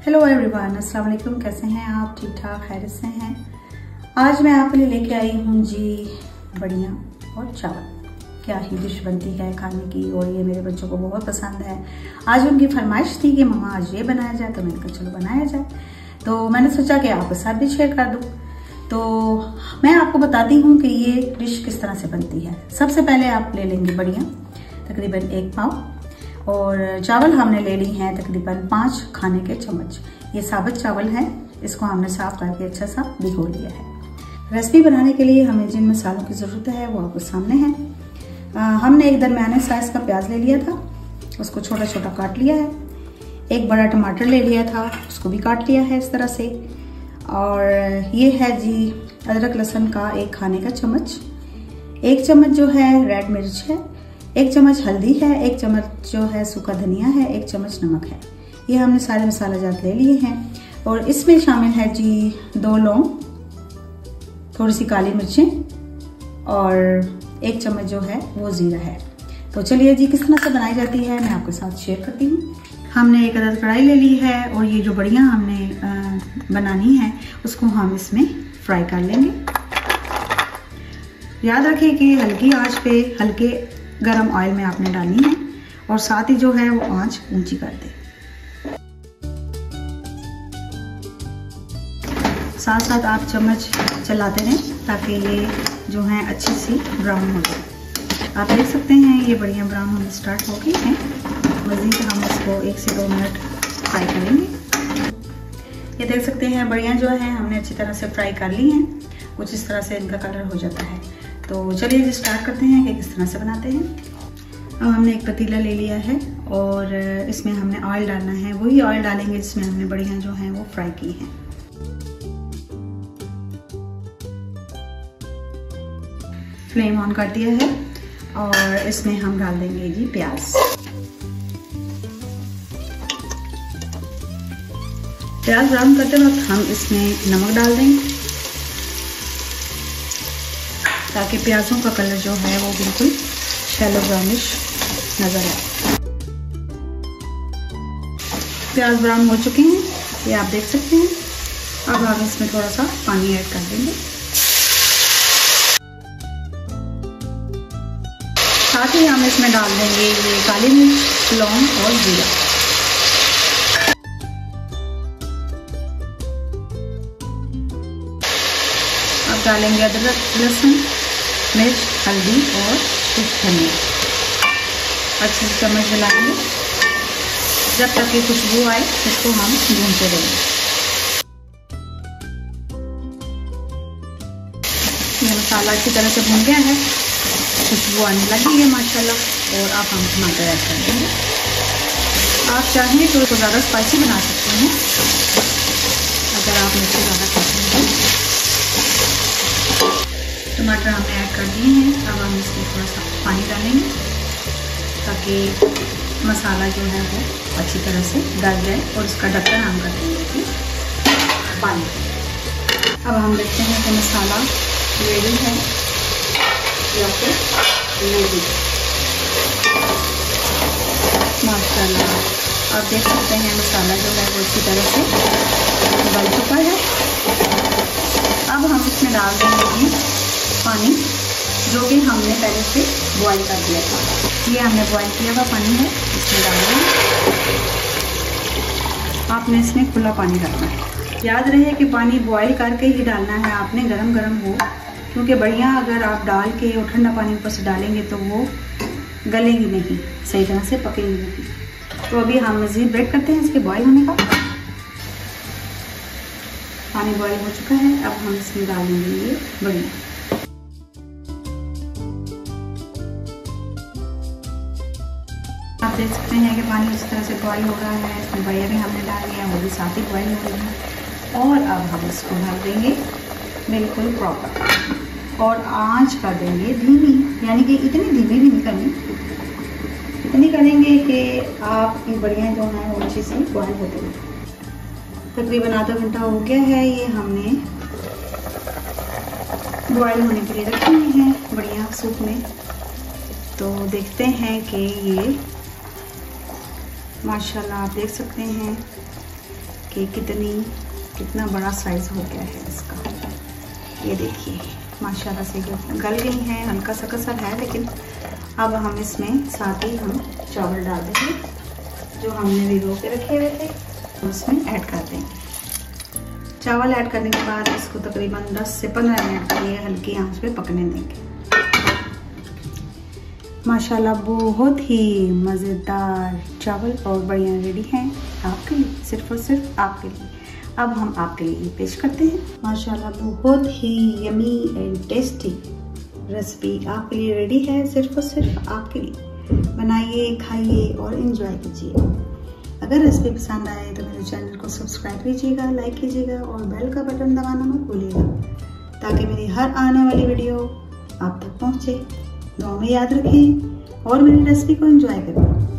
Hello everyone, अस्सलाम वालेकुम। कैसे हैं आप? ठीक ठाक खैरियत से हैं। आज मैं आपके लिए लेके आई हूँ जी बढ़िया और चावल। क्या ही डिश बनती है खाने की, और ये मेरे बच्चों को बहुत पसंद है। आज उनकी फरमाइश थी कि मम्मा आज ये बनाया जाए, तो मैंने कहा चलो बनाया जाए। तो मैंने सोचा कि आपके साथ भी शेयर कर दूँ। तो मैं आपको बताती हूँ कि ये डिश किस तरह से बनती है। सबसे पहले आप ले लेंगे बढ़िया, तकरीबन 1 पाव, और चावल हमने ले ली हैं तकरीबन 5 खाने के चम्मच। ये साबुत चावल है, इसको हमने साफ करके अच्छा सा भिगो लिया है। रेसिपी बनाने के लिए हमें जिन मसालों की ज़रूरत है वो आपको सामने है। हमने एक दरमियाने साइज़ का प्याज ले लिया था, उसको छोटा छोटा काट लिया है। एक बड़ा टमाटर ले लिया था, उसको भी काट लिया है इस तरह से। और ये है जी अदरक लहसुन का 1 खाने का चम्मच। 1 चम्मच जो है रेड मिर्च है, 1 चम्मच हल्दी है, 1 चम्मच जो है सूखा धनिया है, 1 चम्मच नमक है। ये हमने सारे मसाला जात ले लिए हैं। और इसमें शामिल है जी 2 लौंग, थोड़ी सी काली मिर्चें और 1 चम्मच जो है वो जीरा है। तो चलिए जी किस तरह से बनाई जाती है मैं आपके साथ शेयर करती हूँ। हमने एक अदद कढ़ाई ले ली है, और ये जो बढ़िया हमने बनानी है उसको हम इसमें फ्राई कर लेंगे। याद रखें कि हल्की आंच पे हल्के गरम ऑयल में आपने डालनी है, और साथ ही जो है वो आंच ऊंची कर दे। साथ साथ आप चम्मच चलाते रहें ताकि ये जो है अच्छी सी ब्राउन हो जाए। आप देख सकते हैं ये बढ़िया ब्राउन होने स्टार्ट हो गई है। मज़ीद हम इसको 1 से 2 मिनट फ्राई करेंगे। ये देख सकते हैं बढ़िया जो है हमने अच्छी तरह से फ्राई कर ली हैं। कुछ इस तरह से इनका कलर हो जाता है। तो चलिए जी स्टार्ट करते हैं कि किस तरह से बनाते हैं। अब हमने एक पतीला ले लिया है, और इसमें हमने ऑयल डालना है। वही ऑयल डालेंगे जिसमें हमने बढ़िया जो है वो फ्राई की है। फ्लेम ऑन कर दिया है, और इसमें हम डाल देंगे जी प्याज। प्याज ब्राउन करते वक्त हम इसमें नमक डाल देंगे ताकि प्याजों का कलर जो है वो बिल्कुल शैलो ब्राउनिश नजर आए। प्याज ब्राउन हो चुके हैं, ये आप देख सकते हैं। अब हम इसमें थोड़ा सा पानी ऐड कर देंगे। साथ ही हम इसमें डाल देंगे ये काली मिर्च, लौंग और जीरा। अब डालेंगे अदरक लहसुन, मिर्च, हल्दी और कुछ धनिया। अच्छे से चम्मच मिलाएंगे जब तक कि खुशबू आए, इसको हम भूनते रहेंगे। ये मसाला अच्छी तरह से भून गया है, खुशबू आने लगी है माशाल्लाह। और अब हम टमाटर ऐड कर देंगे। आप चाहें तो इसको ज़्यादा स्पाइसी बना सकते हैं अगर आप मिर्ची ज़्यादा खाते हैं। टमाटर हमने ऐड कर दिए हैं। अब हम इसमें थोड़ा सा पानी डालेंगे ताकि मसाला जो है वो अच्छी तरह से गल जाए, और इसका ढक्कन हम कर देंगे पानी। अब हम देखते हैं कि मसाला रेडी है या फिर नहीं। माशाल्लाह आप देख सकते हैं मसाला जो है वो अच्छी तरह से गल चुका है। अब हम इसमें डाल देंगे पानी, जो कि हमने पहले से बॉईल कर दिया था। ये हमने बॉईल किया हुआ पानी है, इसमें डालना है। आपने इसमें खुला पानी डालना है। याद रहे कि पानी बॉईल करके ही डालना है आपने, गरम गरम हो, क्योंकि बढ़िया अगर आप डाल के और ठंडा पानी ऊपर से डालेंगे तो वो गलेगी नहीं, सही तरह से पकेगी नहीं। तो अभी हम मज़ीद वेट करते हैं इसके बॉईल होने का। पानी बॉईल हो चुका है, अब हम इसमें डालेंगे ये बढ़िया। आप देख सकते हैं कि पानी इस तरह से बॉईल हो रहा है। इसमें बढ़िया भी हमने डाल दिया, वो भी साथ ही बॉईल हो रही है। और अब हम इसको ढक देंगे बिल्कुल प्रॉपर, और आंच कर देंगे धीमी, यानी कि इतनी धीमी भी नहीं करनी, इतनी करेंगे कि आपकी बढ़िया जो है वो अच्छी सी बॉईल होती है। तकरीबन आधा घंटा हो गया है, ये हमने बॉईल होने के लिए रखी हुई है बढ़िया सूप में। तो देखते हैं कि ये माशाल्लाह आप देख सकते हैं कि कितना बड़ा साइज हो गया है इसका। ये देखिए माशाल्लाह से गल गई हैं, हल्का सा कसर है, लेकिन अब हम इसमें साथ ही हम चावल डाल देंगे जो हमने भिगो के रखे हुए थे, उसमें ऐड कर देंगे। चावल ऐड करने के बाद इसको तकरीबन 10 से 15 मिनट के लिए हल्की आंच पे पकने देंगे। माशाल्लाह बहुत ही मज़ेदार चावल और बड़ियाँ रेडी हैं आपके लिए, सिर्फ और सिर्फ आपके लिए। अब हम आपके लिए पेश करते हैं। माशाल्लाह बहुत ही यमी एंड टेस्टी रेसिपी आपके लिए रेडी है, सिर्फ और सिर्फ आपके लिए। बनाइए, खाइए और एंजॉय कीजिए। अगर रेसिपी पसंद आए तो मेरे चैनल को सब्सक्राइब कीजिएगा, लाइक कीजिएगा और बेल का बटन दबाना मत भूलिएगा, ताकि मेरी हर आने वाली वीडियो आप तक पहुंचे। दुआ में याद रखें और मेरी रेसिपी को एंजॉय करें।